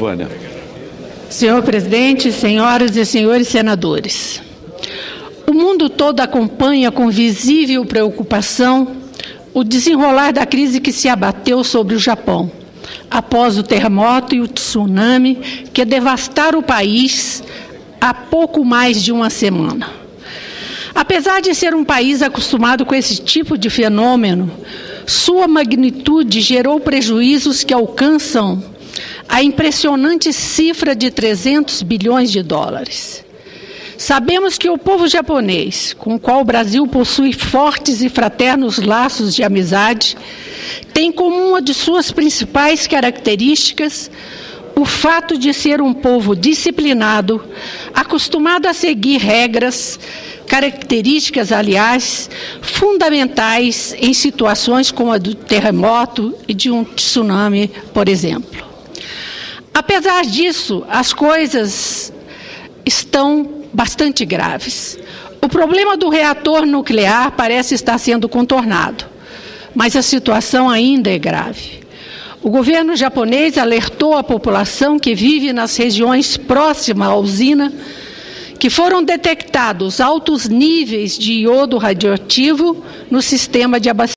Vânia. Senhor presidente, senhoras e senhores senadores, o mundo todo acompanha com visível preocupação o desenrolar da crise que se abateu sobre o Japão, após o terremoto e o tsunami que devastaram o país há pouco mais de uma semana. Apesar de ser um país acostumado com esse tipo de fenômeno, sua magnitude gerou prejuízos que alcançam a impressionante cifra de 300 bilhões de dólares. Sabemos que o povo japonês, com o qual o Brasil possui fortes e fraternos laços de amizade, tem como uma de suas principais características o fato de ser um povo disciplinado, acostumado a seguir regras, características, aliás, fundamentais em situações como a do terremoto e de um tsunami, por exemplo. Apesar disso, as coisas estão bastante graves. O problema do reator nuclear parece estar sendo contornado, mas a situação ainda é grave. O governo japonês alertou a população que vive nas regiões próximas à usina que foram detectados altos níveis de iodo radioativo no sistema de abastecimento.